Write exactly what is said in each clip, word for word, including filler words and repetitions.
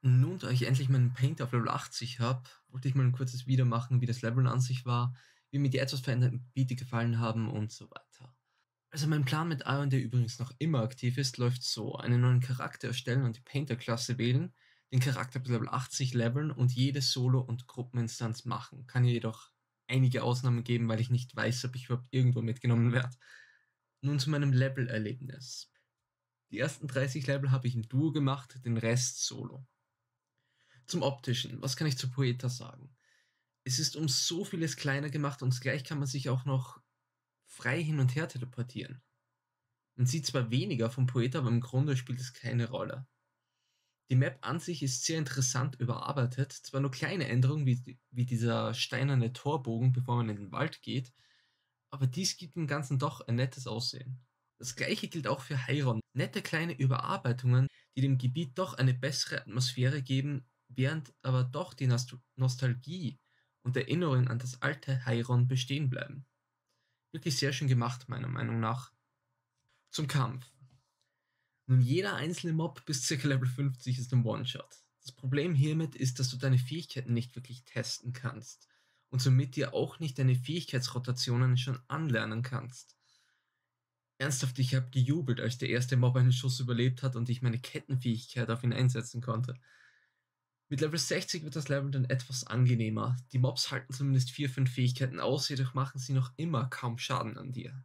Nun, da ich endlich meinen Paint auf Level achtzig habe, wollte ich mal ein kurzes Video machen, wie das Leveln an sich war, wie mir die etwas veränderten Gebiete gefallen haben und so weiter. Also mein Plan mit Ion, der übrigens noch immer aktiv ist, läuft so: einen neuen Charakter erstellen und die Painter-Klasse wählen, den Charakter bis Level achtzig leveln und jede Solo- und Gruppeninstanz machen. Kann jedoch einige Ausnahmen geben, weil ich nicht weiß, ob ich überhaupt irgendwo mitgenommen werde. Nun zu meinem Level-Erlebnis. Die ersten dreißig Level habe ich im Duo gemacht, den Rest solo. Zum Optischen, was kann ich zu Poeta sagen? Es ist um so vieles kleiner gemacht und zugleich kann man sich auch noch frei hin und her teleportieren. Man sieht zwar weniger vom Poeta, aber im Grunde spielt es keine Rolle. Die Map an sich ist sehr interessant überarbeitet, zwar nur kleine Änderungen wie, wie dieser steinerne Torbogen, bevor man in den Wald geht, aber dies gibt dem Ganzen doch ein nettes Aussehen. Das gleiche gilt auch für Heiron. Nette kleine Überarbeitungen, die dem Gebiet doch eine bessere Atmosphäre geben, während aber doch die Nost Nostalgie und Erinnerungen an das alte Heiron bestehen bleiben. Wirklich sehr schön gemacht, meiner Meinung nach. Zum Kampf. Nun, jeder einzelne Mob bis ca. Level fünfzig ist ein One-Shot. Das Problem hiermit ist, dass du deine Fähigkeiten nicht wirklich testen kannst und somit dir auch nicht deine Fähigkeitsrotationen schon anlernen kannst. Ernsthaft, ich habe gejubelt, als der erste Mob einen Schuss überlebt hat und ich meine Kettenfähigkeit auf ihn einsetzen konnte. Mit Level sechzig wird das Level dann etwas angenehmer. Die Mobs halten zumindest vier fünf Fähigkeiten aus, jedoch machen sie noch immer kaum Schaden an dir.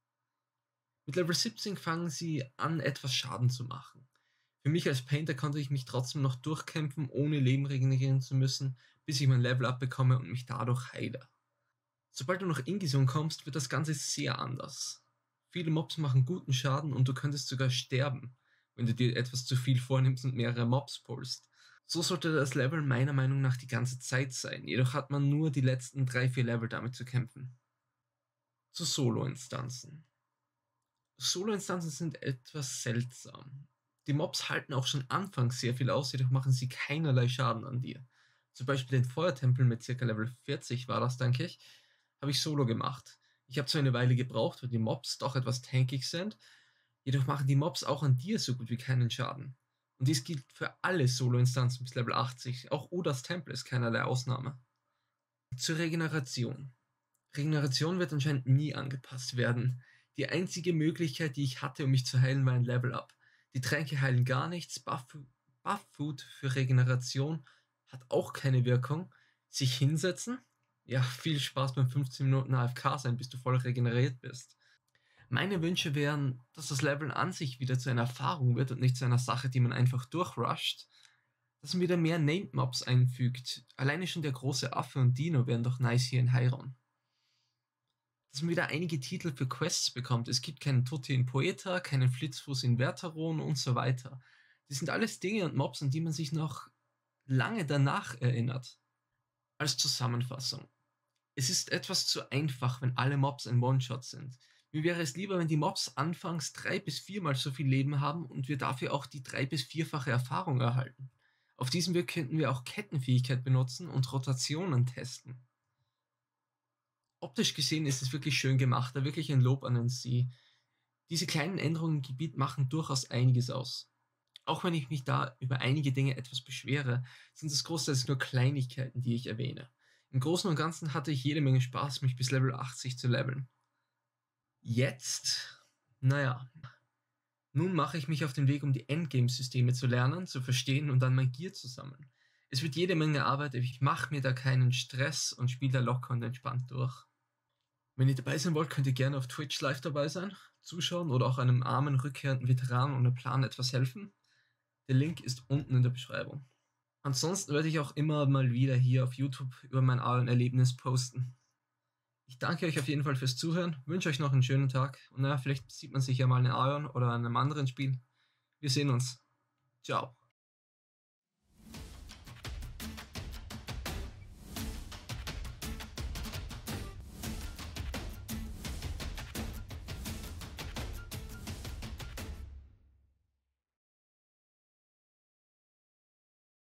Mit Level siebzehn fangen sie an, etwas Schaden zu machen. Für mich als Painter konnte ich mich trotzdem noch durchkämpfen, ohne Leben regenerieren zu müssen, bis ich mein Level abbekomme und mich dadurch heile. Sobald du nach Ingison kommst, wird das Ganze sehr anders. Viele Mobs machen guten Schaden und du könntest sogar sterben, wenn du dir etwas zu viel vornimmst und mehrere Mobs pulst. So sollte das Level meiner Meinung nach die ganze Zeit sein, jedoch hat man nur die letzten drei vier Level damit zu kämpfen. Zu Solo-Instanzen. Solo-Instanzen sind etwas seltsam. Die Mobs halten auch schon anfangs sehr viel aus, jedoch machen sie keinerlei Schaden an dir. Zum Beispiel den Feuertempel mit ca. Level vierzig war das, denke ich, habe ich solo gemacht. Ich habe zwar eine Weile gebraucht, weil die Mobs doch etwas tankig sind, jedoch machen die Mobs auch an dir so gut wie keinen Schaden. Und dies gilt für alle Solo-Instanzen bis Level achtzig, auch Odas Tempel ist keinerlei Ausnahme. Zur Regeneration. Regeneration wird anscheinend nie angepasst werden. Die einzige Möglichkeit, die ich hatte, um mich zu heilen, war ein Level-Up. Die Tränke heilen gar nichts, Buff-Food für Regeneration hat auch keine Wirkung. Sich hinsetzen? Ja, viel Spaß beim fünfzehn Minuten A F K sein, bis du voll regeneriert bist. Meine Wünsche wären, dass das Leveln an sich wieder zu einer Erfahrung wird und nicht zu einer Sache, die man einfach durchrusht. Dass man wieder mehr Named Mobs einfügt. Alleine schon der große Affe und Dino wären doch nice hier in Heiron. Dass man wieder einige Titel für Quests bekommt. Es gibt keinen Tutti in Poeta, keinen Flitzfuß in Vertaron und so weiter. Das sind alles Dinge und Mobs, an die man sich noch lange danach erinnert. Als Zusammenfassung. Es ist etwas zu einfach, wenn alle Mobs ein One-Shot sind. Mir wäre es lieber, wenn die Mobs anfangs drei bis viermal so viel Leben haben und wir dafür auch die drei bis vierfache Erfahrung erhalten. Auf diesem Weg könnten wir auch Kettenfähigkeit benutzen und Rotationen testen. Optisch gesehen ist es wirklich schön gemacht, da wirklich ein Lob an N C. Diese kleinen Änderungen im Gebiet machen durchaus einiges aus. Auch wenn ich mich da über einige Dinge etwas beschwere, sind es großteils nur Kleinigkeiten, die ich erwähne. Im Großen und Ganzen hatte ich jede Menge Spaß, mich bis Level achtzig zu leveln. Jetzt, naja, nun mache ich mich auf den Weg, um die Endgame-Systeme zu lernen, zu verstehen und dann mein Gear zu sammeln. Es wird jede Menge Arbeit, aber ich mache mir da keinen Stress und spiele da locker und entspannt durch. Wenn ihr dabei sein wollt, könnt ihr gerne auf Twitch live dabei sein, zuschauen oder auch einem armen, rückkehrenden Veteranen ohne Plan etwas helfen. Der Link ist unten in der Beschreibung. Ansonsten werde ich auch immer mal wieder hier auf YouTube über mein Ion-Erlebnis posten. Ich danke euch auf jeden Fall fürs Zuhören, wünsche euch noch einen schönen Tag und naja, vielleicht sieht man sich ja mal in Ion oder in einem anderen Spiel. Wir sehen uns. Ciao.